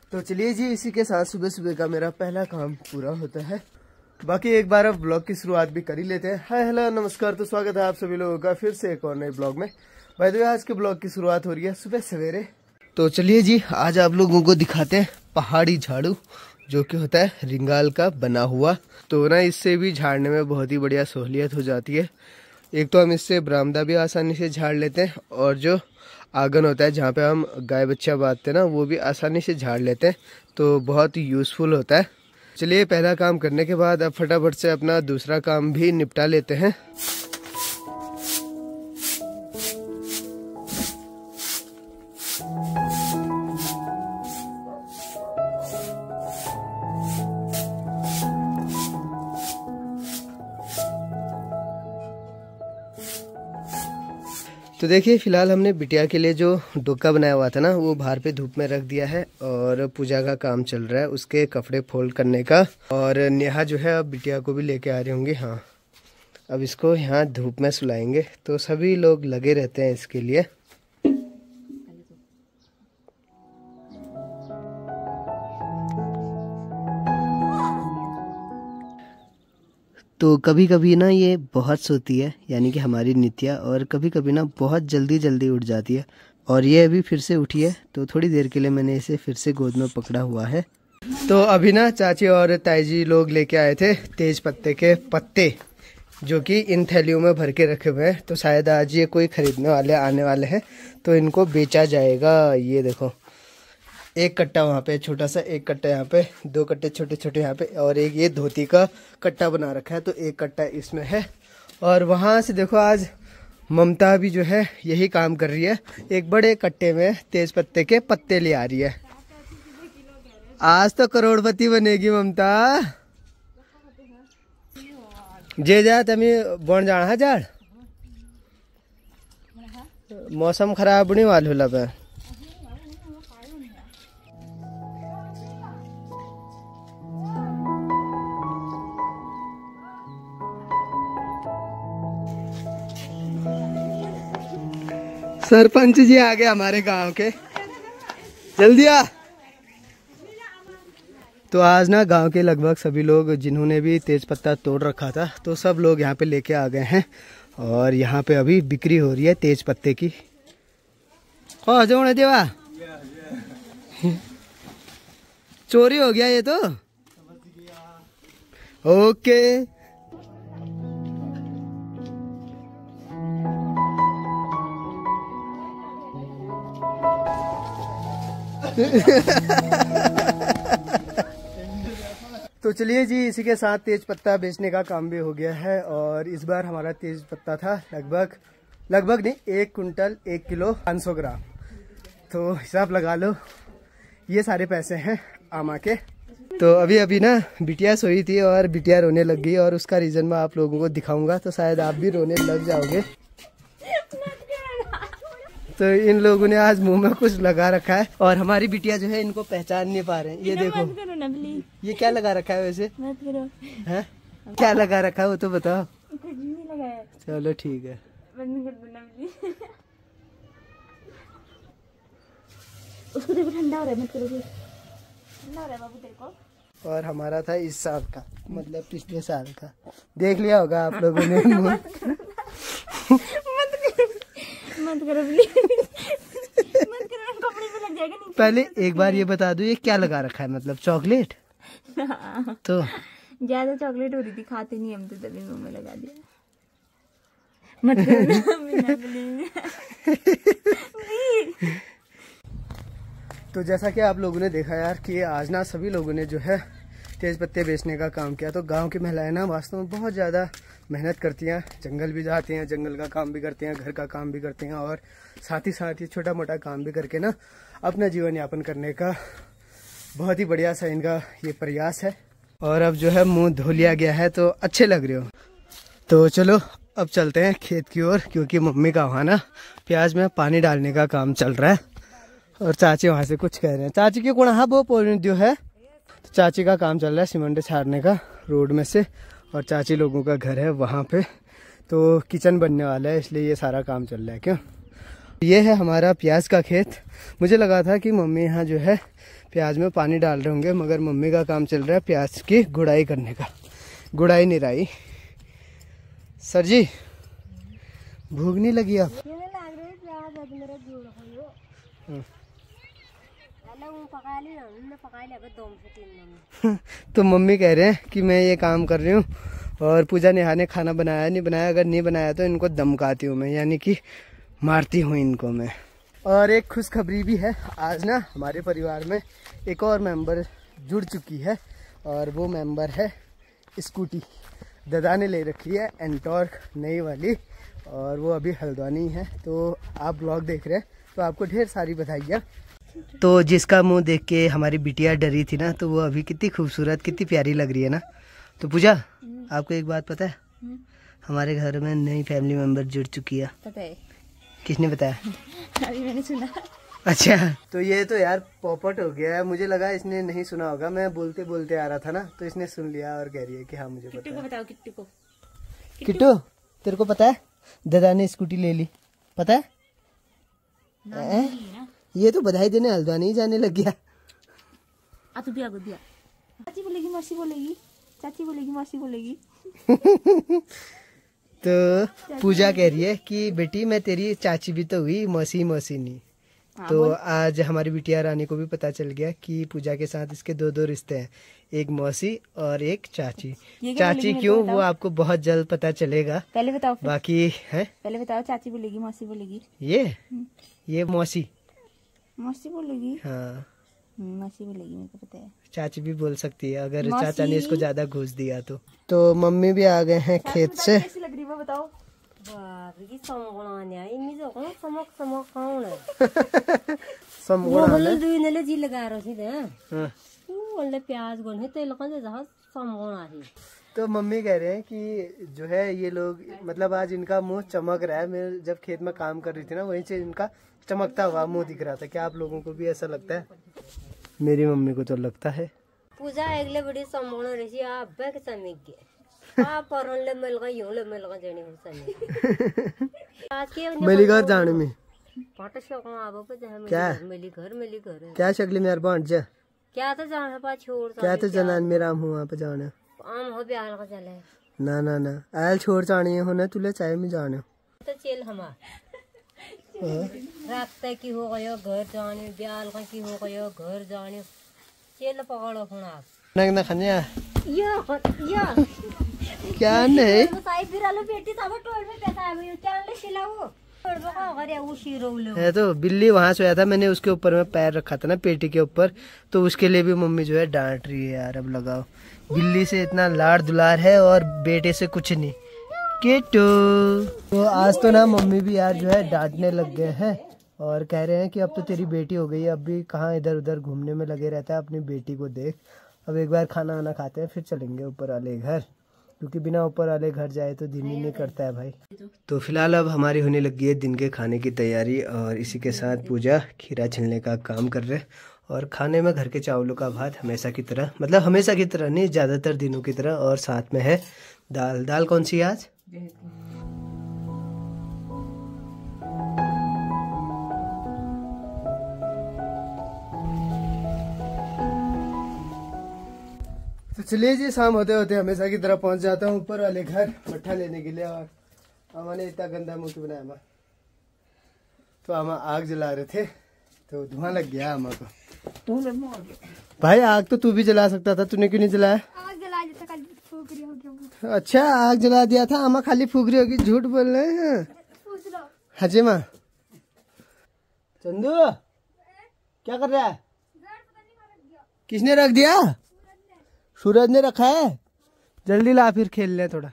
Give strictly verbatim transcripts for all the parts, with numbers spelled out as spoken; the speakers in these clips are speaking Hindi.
तो चलिए जी, इसी के साथ सुबह सुबह का मेरा पहला काम पूरा होता है। बाकी एक बार अब ब्लॉग की शुरुआत भी कर ही लेते हैं। हाय हेलो नमस्कार, तो स्वागत है आप सभी लोगों का फिर से एक और नए ब्लॉग में। भाई तो आज के ब्लॉग की शुरुआत हो रही है सुबह सवेरे। तो चलिए जी, आज आप लोगों को दिखाते हैं पहाड़ी झाड़ू, जो कि होता है रिंगाल का बना हुआ। तो ना इससे भी झाड़ने में बहुत ही बढ़िया सहूलियत हो जाती है। एक तो हम इससे बरामदा भी आसानी से झाड़ लेते हैं, और जो आंगन होता है जहाँ पे हम गाय बच्चा बांधते हैं ना, वो भी आसानी से झाड़ लेते हैं। तो बहुत ही यूज़फुल होता है। चलिए, पहला काम करने के बाद अब फटाफट से अपना दूसरा काम भी निपटा लेते हैं। तो देखिए, फिलहाल हमने बिटिया के लिए जो डोका बनाया हुआ था ना, वो बाहर पे धूप में रख दिया है और पूजा का काम चल रहा है उसके कपड़े फोल्ड करने का। और नेहा जो है अब बिटिया को भी लेके आ रही होंगी। हाँ, अब इसको यहाँ धूप में सुलाएंगे। तो सभी लोग लगे रहते हैं इसके लिए। तो कभी कभी ना ये बहुत सोती है, यानी कि हमारी नित्या, और कभी कभी ना बहुत जल्दी जल्दी उठ जाती है। और ये अभी फिर से उठी है, तो थोड़ी देर के लिए मैंने इसे फिर से गोद में पकड़ा हुआ है। तो अभी ना चाची और ताई जी लोग लेके आए थे तेज पत्ते के पत्ते, जो कि इन थैलियों में भर के रखे हुए हैं। तो शायद आज ये कोई खरीदने वाले आने वाले हैं, तो इनको बेचा जाएगा। ये देखो, एक कट्टा वहाँ पे छोटा सा, एक कट्टा यहाँ पे, दो कट्टे छोटे छोटे यहाँ पे, और एक ये धोती का कट्टा बना रखा है, तो एक कट्टा इसमें है। और वहाँ से देखो, आज ममता भी जो है यही काम कर रही है, एक बड़े कट्टे में तेज पत्ते के पत्ते ले आ रही है। आज तो करोड़पति बनेगी ममता। जे जा तमी बन जाना है जाड़, मौसम खराब नहीं वाल होला पे। सरपंच जी आ गए हमारे गांव के, जल्दी आ। तो आज ना गांव के लगभग सभी लोग जिन्होंने भी तेज पत्ता तोड़ रखा था, तो सब लोग यहाँ पे लेके आ गए हैं। और यहाँ पे अभी बिक्री हो रही है तेज पत्ते की। ओ जो देवा, चोरी हो गया ये तो। ओके। तो चलिए जी, इसी के साथ तेज पत्ता बेचने का काम भी हो गया है। और इस बार हमारा तेज पत्ता था लगभग लगभग नहीं, एक कुंटल एक किलो पाँच सौ ग्राम। तो हिसाब लगा लो, ये सारे पैसे हैं आमा के। तो अभी अभी ना बिटिया सोई थी और बिटिया रोने लग गई, और उसका रीज़न मैं आप लोगों को दिखाऊंगा, तो शायद आप भी रोने लग जाओगे। तो इन लोगों ने आज मुंह में कुछ लगा रखा है, और हमारी बिटिया जो है इनको पहचान नहीं पा रहे हैं। ये देखो, ये क्या लगा रखा है वैसे? मत करो। है? क्या लगा रखा है वो तो बताओ। चलो ठीक है। उसको देखो, ठंडा हो रहा है, मत करो। ठंडा हो रहा है बाबू तेरे को। और हमारा था इस साल का, मतलब पिछले साल का। देख लिया होगा आप लोगों ने। मत करो प्लीज, मत करो, कपड़े पे लग जाएगा। नहीं, पहले एक बार ये बता दो, ये क्या लगा रखा है? मतलब चॉकलेट? तो ज्यादा चॉकलेट हो रही थी, खाते नहीं हम, तो तभी मुंह में लगा दिया। मत करो प्लीज। तो जैसा कि आप लोगों ने देखा यार कि आज ना सभी लोगों ने जो है तेज पत्ते बेचने का काम किया। तो गांव की महिलाएं ना वास्तव में बहुत ज़्यादा मेहनत करती हैं, जंगल भी जाती हैं, जंगल का काम भी करती हैं, घर का काम भी करती हैं, और साथ ही साथ ये छोटा मोटा काम भी करके ना अपना जीवन यापन करने का बहुत ही बढ़िया सा इनका ये प्रयास है। और अब जो है मुंह धो लिया गया है, तो अच्छे लग रहे हो। तो चलो अब चलते हैं खेत की ओर, क्योंकि मम्मी का वहाँ ना प्याज में पानी डालने का काम चल रहा है, और चाची वहाँ से कुछ कह रहे हैं। चाची के कोना वो पोल जो है, तो चाची का काम चल रहा है सीमेंट छाड़ने का रोड में से, और चाची लोगों का घर है वहाँ पे। तो किचन बनने वाला है, इसलिए ये सारा काम चल रहा है। क्यों? ये है हमारा प्याज का खेत। मुझे लगा था कि मम्मी यहाँ जो है प्याज में पानी डाल रहे होंगे, मगर मम्मी का काम चल रहा है प्याज की गुड़ाई करने का, गुड़ाई निराई। सर जी भूख नहीं लगी आप? तो मम्मी कह रहे हैं कि मैं ये काम कर रही हूँ और पूजा नेहा ने खाना बनाया नहीं बनाया, अगर नहीं बनाया तो इनको धमकाती हूँ मैं, यानी कि मारती हूँ इनको मैं। और एक खुशखबरी भी है, आज ना हमारे परिवार में एक और मेंबर जुड़ चुकी है और वो मेंबर है स्कूटी। दादा ने ले रखी है एंटॉर्क नई वाली और वो अभी हल्द्वानी है। तो आप ब्लॉग देख रहे हैं तो आपको ढेर सारी बधाइयाँ। तो जिसका मुंह देख के हमारी बिटिया डरी थी ना, तो वो अभी कितनी खूबसूरत कितनी प्यारी लग रही है ना। तो पूजा आपको एक बात पता है, हमारे घर में नई फैमिली मेंबर जुड़ चुकी है। पता है? किसने बताया? अभी मैंने सुना। अच्छा, तो ये तो यार पॉपट हो गया है, मुझे लगा इसने नहीं सुना होगा। मैं बोलते बोलते आ रहा था ना, तो इसने सुन लिया और कह रही है कि हाँ मुझे पता है। बताओ किट्टू को। किट्टू तेरे को पता है दादा ने स्कूटी ले ली, पता है? ए? ये तो बधाई देने हल्द्वानी जाने लग गया। आ तू भी आगो दिया। चाची बोलेगी मौसी बोलेगी, चाची बोलेगी मौसी बोलेगी। तो पूजा कह रही है कि बेटी मैं तेरी चाची भी तो हुई, मौसी मौसी नहीं। तो आज हमारी बिटिया रानी को भी पता चल गया कि पूजा के साथ इसके दो दो रिश्ते हैं, एक मौसी और एक चाची। चाची क्यों वो आपको बहुत जल्द पता चलेगा। पहले बताओ बाकी है। पहले बताओ चाची बोलेगी मौसी बोलेगी? ये ये मौसी मौसी बोलेगी। हाँ मौसी बोलेगी, मेरे को पता है। चाची भी बोल सकती है अगर चाचा ने इसको ज्यादा घूस दिया तो। तो मम्मी भी आ गए हैं खेत से। कैसी लग रही है बताओ? तो मम्मी कह रहे हैं कि जो है ये लोग मतलब आज इनका मुंह चमक रहा है। मैं जब खेत में काम कर रही थी ना, वहीं से इनका चमकता हुआ मुंह दिख रहा था। क्या आप लोगों को भी ऐसा लगता है? मेरी मम्मी को तो लगता है। पूजा अगले बड़ी सम्मान रही आप बैक समेट गए आप परन ले मिल गई यूं ले मिल गई जनी हो समेट आज के मिली घर जाने में पाट शौक आबो पे जहां क्या मिली घर मिली घर क्या शक्ल में बांट जा क्या तो जाना पा छोड़ क्या तो जनान मेरा हूं वहां पे जाना आम हो ब्याह का चले ना ना ना आयल छोड़ जानी है होने तुले चाहे में जाने तो चल हमा रास्ते की हो गयो घर जाने ब्याह का की हो गयो घर जाने चल पकड़ो फोन आप नग ना खन्या या या क्या नहीं साई फिरालो बेटी तब टोल में पैसा है क्या ले सिलाओ है। तो बिल्ली वहां सोया था, मैंने उसके ऊपर में पैर रखा था ना पेटी के ऊपर, तो उसके लिए भी मम्मी जो है डांट रही है। यार अब लगाओ, बिल्ली से इतना लाड़ दुलार है और बेटे से कुछ नहीं। किट्टू तो आज तो ना मम्मी भी यार जो है डांटने लग गए हैं और कह रहे हैं कि अब तो तेरी बेटी हो गई है, अब भी कहाँ इधर उधर घूमने में लगे रहता है, अपनी बेटी को देख। अब एक बार खाना वाना खाते हैं फिर चलेंगे ऊपर वाले घर, क्योंकि बिना ऊपर वाले घर जाए तो दिन ही नहीं करता है भाई। तो फिलहाल अब हमारी होने लगी है दिन के खाने की तैयारी और इसी के साथ पूजा खीरा छिलने का काम कर रहे हैं। और खाने में घर के चावलों का भात हमेशा की तरह, मतलब हमेशा की तरह नहीं, ज़्यादातर दिनों की तरह। और साथ में है दाल। दाल कौन सी है आज? तो चलिए जी, शाम होते होते हमेशा की तरह पहुंच जाता हूँ ऊपर वाले घर मट्ठा लेने के लिए। और हमारे इतना गंदा मुंह क्यों बनाया? तो हम आग जला रहे थे तो धुआं लग गया हम को। भाई आग तो तू भी जला सकता था, तूने क्यों नहीं जलाया? आग जला दिया था, फुकरी हो गया। अच्छा आग जला दिया था, हम खाली फुकरी होगी। झूठ बोल रहे हैं हजे माँ। चंदू क्या कर रहा है? किसने रख दिया? सूरज ने रखा है। जल्दी ला फिर खेल ले थोड़ा।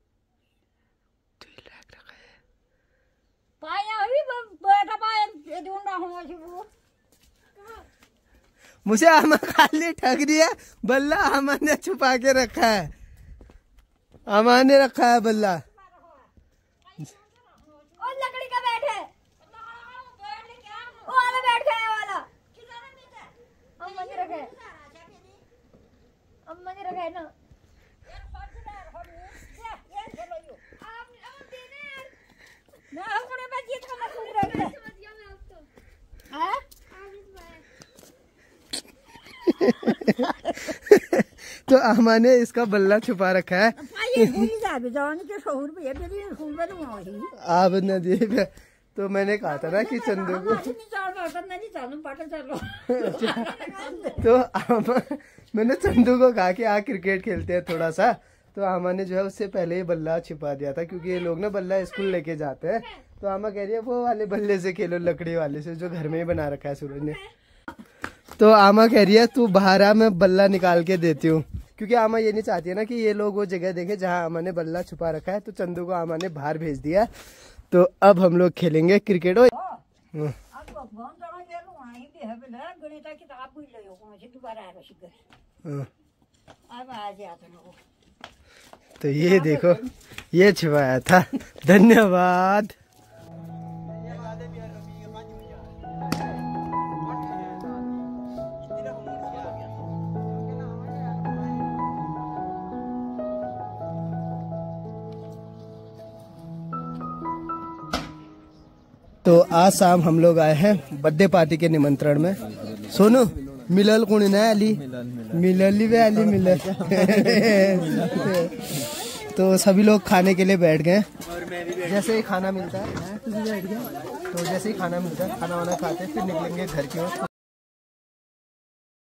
मुझे आमा खाली ठग दिया बल्ला, आमा ने छुपा के रखा है। आमा ने रखा है बल्ला। और लकड़ी का बैट है, वो वाला बैट है वाला। अम्मा ने रखा है, अम्मा ने रखा है ना। ना हमने बात ये तो मत सुन रहे थे। तो आमा ने इसका बल्ला छुपा रखा है। आप न तो मैंने कहा था ना कि चंदू को तो आमा मैंने चंदू को कहा कि आ क्रिकेट खेलते हैं थोड़ा सा, तो आमा ने जो है उससे पहले ही बल्ला छिपा दिया था, क्योंकि ये लोग ना बल्ला स्कूल लेके जाते हैं। तो आमा कह रही है वो वाले बल्ले से खेलो, लकड़ी वाले से जो घर में ही बना रखा है सूरज ने। तो आमा कह रही है तू बाहर आ, मैं बल्ला निकाल के देती हूँ, क्योंकि आमा ये नहीं चाहती है ना कि ये लोग वो जगह देखे जहाँ आमा ने बल्ला छुपा रखा है। तो चंदू को आमा ने बाहर भेज दिया। तो अब हम लोग खेलेंगे क्रिकेट। ओ तो ये देखो ये छुपाया था। धन्यवाद। तो आज शाम हम लोग आए हैं बर्थडे पार्टी के निमंत्रण में। सोनू मिलल कौन है अली मिलल वे अली मिलल तो सभी लोग खाने के लिए बैठ गए। जैसे ही खाना मिलता है बैठ गए, तो जैसे ही खाना मिलता है खाना वाना खाते फिर निकलेंगे घर की ओर।